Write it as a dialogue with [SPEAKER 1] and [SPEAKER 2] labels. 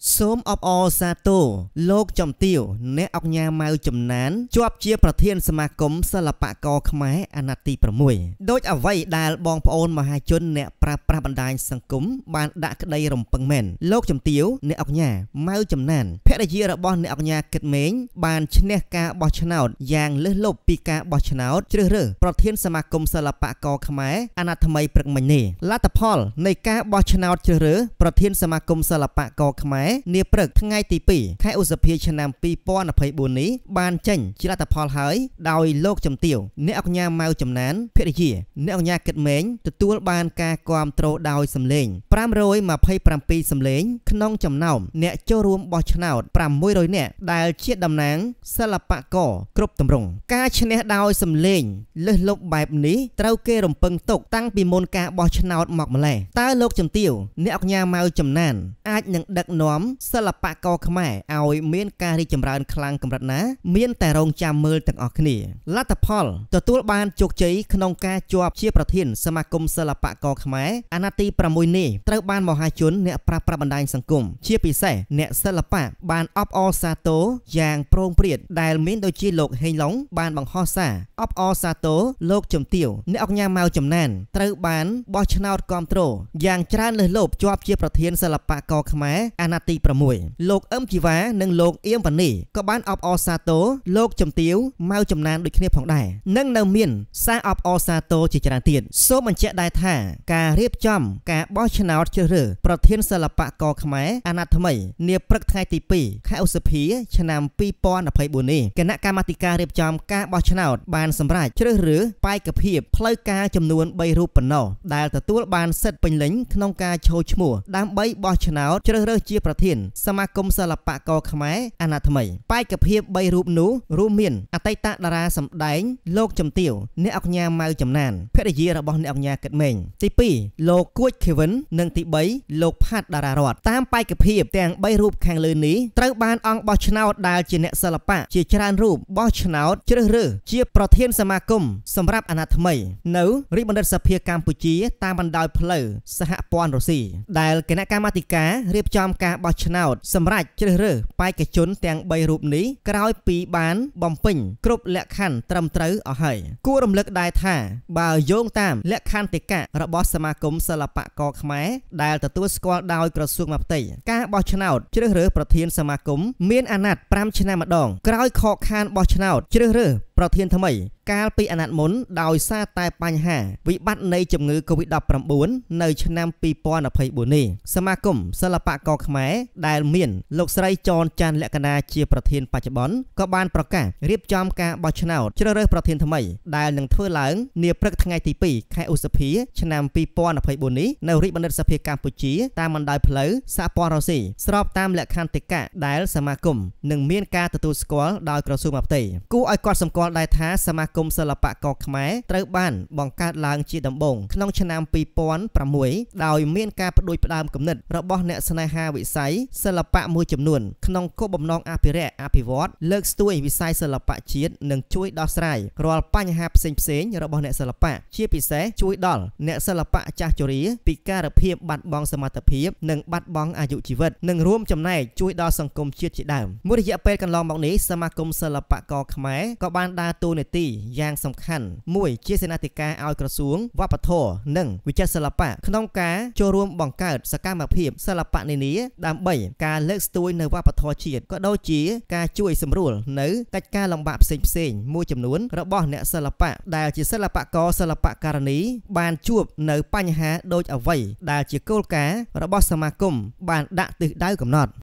[SPEAKER 1] សូមអបអរសាទរលោកចំទាវអ្នកអង្គញាម៉ៅចំណានជាប់ជាប្រធានសមាគមសិល្បករខ្មែរអាណត្តិទី6ដោយអ្វីដែលបងប្អូនមហាជនអ្នកប្រើប្រាស់បណ្ដាញសង្គមបានដាក់ក្តីរំពឹងមែនលោកចំទាវអ្នកអង្គញាម៉ៅចំណានភរិយារបស់អ្នកអង្គញាគិតមេងបានឈ្នះការបោះឆ្នោតយ៉ាងលើសលប់ពីការបោះឆ្នោតជ្រើសរើសប្រធានសមាគមសិល្បករខ្មែរអាណត្តិថ្មីព្រឹកមិញនេះលទ្ធផលនៃការបោះឆ្នោតជ្រើសរើសប្រធានសមាគមសិល្បករខ្មែរនាព្រឹកថ្ងៃទី2ខែឧសភាឆ្នាំ2024នេះបានចេញជាលទ្ធផលហើយដោយលោកចំទាវអ្នកអង្គញាម៉ៅចំណានភរិយាអ្នកអង្គញាគិតមេងទទួលបានការគាំទ្រដោយសម្លេង527សម្លេងក្នុងចំណោមអ្នកចូលរួមបោះឆ្នោត600នាក់ដែលជាតំណាងសិល្បករគ្រប់ទម្រង់ការឈ្នះដោយសម្លេងលើសលប់បែបនេះត្រូវគេរំពឹងទុកតាំងពីមុនការបោះឆ្នោតមកម្ល៉េះតើលោកចំទាវអ្នកអង្គញាម៉ៅចំណានអាចនឹងដឹកនាំសិល្បករខ្មែរឲ្យមានការរីកចម្រើនខ្លាំងកម្រិតណាមានតែរងចាំមើលទាំងអស់គ្នាលទ្ធផលទទួលបានជោគជ័យក្នុងការជាប់ជាប្រធានសមាគមសិល្បករខ្មែរអាណត្តិទី6នេះត្រូវបានមហាជនអ្នកប្រើប្រាស់បណ្ដាញសង្គមជាពិសេសអ្នកសិល្បៈបានអបអរសាទរយ៉ាងប្រងព្រាតដែលមានដូចជាលោកហេងឡុងបានបង្ហោះសារអបអរសាទរលោកចំទាវអ្នកអង្គញាម៉ៅចំណានត្រូវបានបោះឆ្នោតគាំទ្រយ៉ាងច្រើនលើសលប់ជាប់ជាប្រធានសិល្បករខ្មែរអាណត្តិទី6លោកអឹមជីវ៉ានិងលោកអៀងវ៉ានីក៏បានអបអរសាទរលោកចំទាវម៉ៅចំណានដូចគ្នាផងដែរនិងនៅមានសារអបអរសាទរជាច្រើនទៀតសូមបញ្ជាក់ដែរថាការរៀបចំការបោះឆ្នោតជ្រើសរើសប្រធានសិល្បករខ្មែរអាណត្តិថ្មីនាព្រឹកថ្ងៃទី2ខែឧសភាឆ្នាំ2024នេះគណៈកម្មាធិការរៀបចំការបោះឆ្នោតបានសម្រេចជ្រើសរើសបេក្ខភាពផ្លូវការចំនួន3រូបប៉ុណ្ណោះដែលទទួលបានសិទ្ធិពេញលេញក្នុងការចូលឈ្មោះដើម្បីបោះឆ្នោតជ្រើសរើសជាប្រធានសមាគមសិល្បករខ្មែរអាណត្តិថ្មីបេក្ខភាព3រូបនោះរួមមានអតីតតារាសម្ដែងលោកចំទាវអ្នកអង្គញាម៉ៅចំណានភរិយារបស់អ្នកអង្គញាគិតមេងទី2លោកគួចខេវិននិងទី3លោកផាត់តារារតតាមបេក្ខភាពទាំង3រូបខាងលើនេះត្រូវបានអង្គបោះឆ្នោតដែលជាអ្នកសិល្បៈជាច្រើនរូបបោះឆ្នោតជ្រើសរើសជាប្រធានសមាគមសម្រាប់អាណត្តិថ្មីនៅរាជបណ្ឌិតសភាកម្ពុជាតាមបណ្ដោយផ្លូវសហព័ន្ធរុស្ស៊ីដែលគណៈកម្មាធិការរៀបចំការបោះឆ្នោតសម្រាប់ជ្រើសរើសបេក្ខជនទាំង3រូបនេះក្រោយពីបានបំពេញគ្រប់លក្ខខណ្ឌត្រឹមត្រូវអស់ហើយគួររំលឹកដែរថាបើយោងតាមលក្ខន្តិកៈរបស់សមាគមសិល្បករខ្មែរដែលទទួលស្គាល់ដោយក្រសួងមហាផ្ទៃការបោះឆ្នោតជ្រើសរើសប្រធានសមាគមមានអាណត្តិ5ឆ្នាំម្ដងក្រោយខកខានបោះឆ្នោតជ្រើសរើសប្រធានថ្មីកាលពីអាណត្តិមុនដោយសារតែបញ្ហាវិបត្តិនៃជំងឺ Covid-19 នៅឆ្នាំ2024នេះសមាគមសិល្បករខ្មែរដែលមានលោកស្រីចនច័ន្ទលក្ខណាជាប្រធានបច្ចុប្បន្នក៏បានប្រកាសរៀបចំការបោះឆ្នោតជ្រើសរើសប្រធានថ្មីដែលនឹងធ្វើឡើងនាព្រឹកថ្ងៃទី2ខែឧសភាឆ្នាំ2024នេះនៅរាជបណ្ឌិតសភាកម្ពុជាតាមបណ្ដោយផ្លូវសហព័ន្ធរុស្ស៊ីស្របតាមលក្ខន្តិកៈដែលសមាគមនឹងមានការទទួលស្គាល់ដោយក្រសួងមហាផ្ទៃគួរឲ្យកត់សម្គាល់ដែរថាសមាគមសិល្បករខ្មែរត្រូវបានបង្កើតឡើងជាដំបូងក្នុងឆ្នាំ2006ដោយមានការផ្ដួចផ្ដើមគំនិតរបស់អ្នកស្នេហាវិស័យសិល្បៈមួយចំនួនក្នុងគោលបំណងអភិរក្សអភិវឌ្ឍលើកស្ទួយវិស័យសិល្បៈជាតិនិងជួយដោះស្រាយរាល់បញ្ហាផ្សេងៗរបស់អ្នកសិល្បៈជាពិសេសជួយដល់អ្នកសិល្បៈចាស់ជរាពិការភាពបាត់បង់សមត្ថភាពនិងបាត់បង់អាយុជីវិតនិងរួមចំណែកជួយដល់សង្គមជាតិជាដើមមួយរយៈពេលកន្លងមកនេះសមាគមសិល្បករខ្មែរក៏បានដើរតួនាទីយ៉ាងសំខាន់មួយជាសេនាធិការឲ្យក្រសួងវប្បធម៌និងវិចិត្រសិល្បៈក្នុងការចូលរួមបង្កើតសកម្មភាពសិល្បៈនានាដើម្បីការលើកស្ទួយនៅវប្បធម៌ជាតិក៏ដូចជាការជួយសម្រួលនៅកិច្ចការលំបាកផ្សេងៗមួយចំនួនរបស់អ្នកសិល្បៈដែលជាសិល្បករសិល្បករនីបានជួបនៅបញ្ហាដូចអ្វីដែលជាគោលការណ៍របស់សមាគមបានដាក់ទិសដៅកំណត់